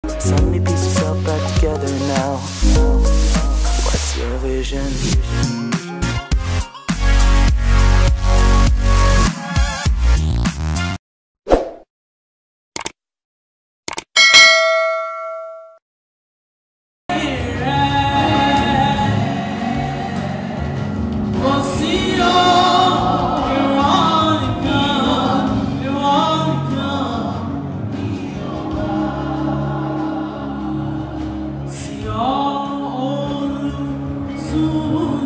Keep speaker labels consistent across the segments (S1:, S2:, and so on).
S1: Suddenly piece yourself back together now. What's your vision?
S2: Ooh.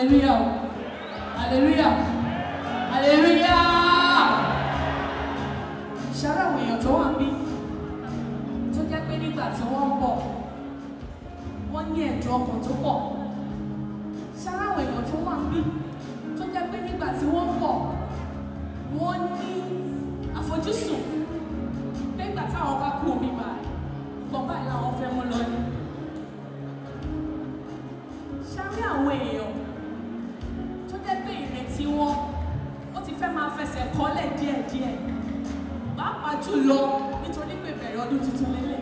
S2: Hallelujah. Hallelujah. Hallelujah. Ṣara àwọn èèyàn tó wà ń bí tó jẹ́ pé nígbà tí wọ́n ń bọ̀ wọ́n ní ẹ̀dùn ọkàn tó pọ̀. Ṣara àwọn èèyàn tó wà ń bí tó jẹ́ pé nígbà tí wọ́n ń bọ̀ wọ́n ní àfojúsùn pé nígbà táwọn bá kú omi báyìí gbọ́n báyìí làwọn fẹ́ mú lọ ní. Ṣara àwọn èèyàn tó jẹ́ pé ìrètí wọn ó ti fẹ́ máa fẹsẹ̀ kọ́lẹ̀ díẹ̀díẹ̀ pàápàá jùlọ nítorí pé bẹ̀rẹ̀ ọdún tuntun lélẹ̀.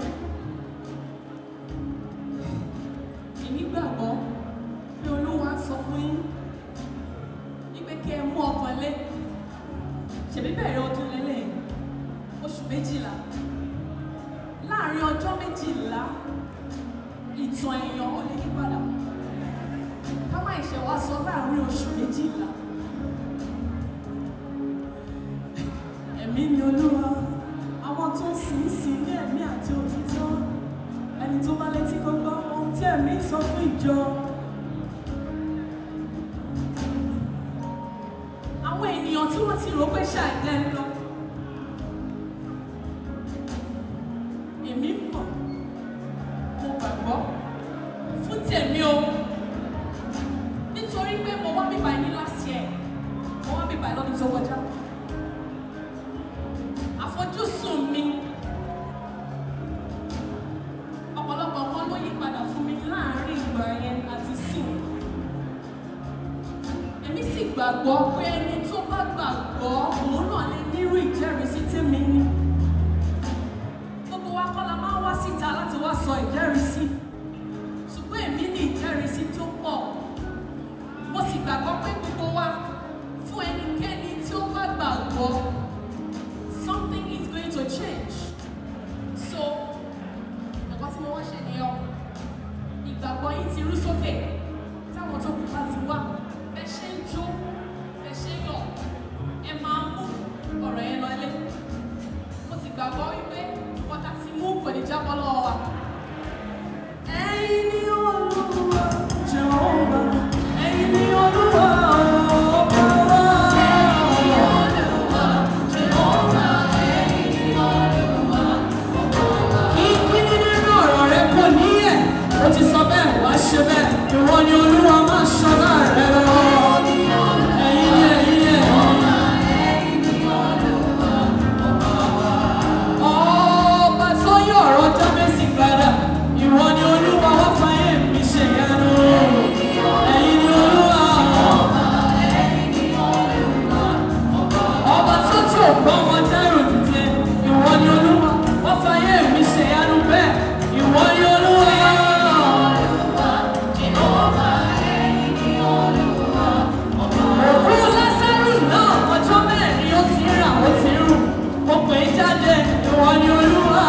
S2: Èmi gbàgbọ́ pé Olúwa sọ fún yín wípé kí ẹ mú ọkàn lé. Ṣèbí bẹ̀rẹ̀ ọdún lélẹ̀ oṣù 12. Láàárín ọjọ́ 12 ìtàn èèyàn ó lè yí padà. Ká má ìṣe wá sọ láàárín oṣù 12. Ẹ̀mí ni Olúwa, àwọn tó ń sìn ní ẹ̀mí àti òtítọ́. Ẹni tó bá létí kó gbọ́ ohun tí ẹ̀mí sọ fún ìjọ. Àwọn ènìyàn tí wọ́n ti rò pé ṣàìdẹ́ ń lọ. Èmi mọ̀, mo gbàgbọ́ fún tèmi o. Nítorí pé mo wá bíbá ní last year, mo wá bíbá lọ́dún tó kọjá. Àfojúsùn mi ọ̀pọ̀lọpọ̀ kan ló yí padà fún mi láàárín ìgbà yẹn àti sìn. Èmi sì gbàgbọ́ pé ẹni tó bá gbàgbọ́ òun náà lè nírú ìjẹ́rìísí tèmi ní. Gbogbo wa kọ́ la máa ń wá síta láti wá sọ ìjẹ́rìísí. Ṣùgbọ́n èmi ní ìjẹ́rìísí tó pọ̀. Mo sì gbàgbọ́ pé gbogbo wa fún ẹnikẹ́ni tí ó bá gbàgbọ́ something is going to change. So, ẹ̀kọ́ tí mo wá ṣe nìyẹn. Ìgbàgbọ́ yìí ti rú sókè. Táwọn tó kù bá ti wá, ẹ ṣe ń jó, ẹ ṣe ń yọ̀, ẹ máa mú ọ̀rọ̀ yẹn lọ ilé. Mo sì gbàgbọ́ wípé ọ̀tá ti mú kò ní jábọ́ lọ́wọ́ wa. Ẹ̀yin ni Olúwa Jèhófà, ẹ̀yin ni Olúwa ọba wa. Ó ti sọ bẹ́ẹ̀ wá ṣe bẹ́ẹ̀, ìwọ ni Olúwa máa ṣọlá rẹ lọ. Ẹ̀yin ni ẹ̀yin ni ọba tó yí ọ̀rọ̀ Jábésì padà, ìwọ ni Olúwa wá fàyè mi ṣe ìyanu. Ẹ̀yin ni Olúwa ọba tó tí ò gbọ́ wọn dárò dìde, ìwọ ni Olúwa wá fàyè mi ṣe ìyanu bẹ́ẹ̀, ìwọ ni Olúwa. Ìwọ ni Olúwa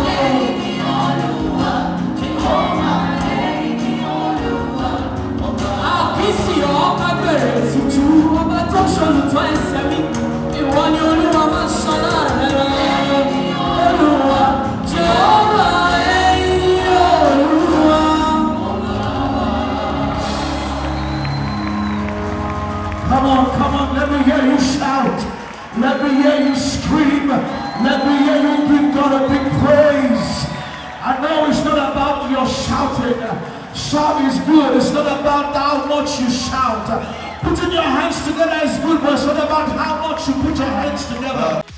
S2: àkíyèsí ọba bẹ̀rẹ̀ ìtìjú ọba tó ṣolùtọ́ ẹsẹ̀ mi. Ìwọ ni Olúwa máa ṣọlá rẹ lọ. Olúwa Jèhófà ẹ̀yin ni Olúwa.
S3: Come on, let me hear you shout. Let me hear you scream. Let me hear you give God a big praise. I know it's not about your shouting. Shout is good. It's not about how much you shout. Putting your hands together is good, but it's not about how much you put your hands together.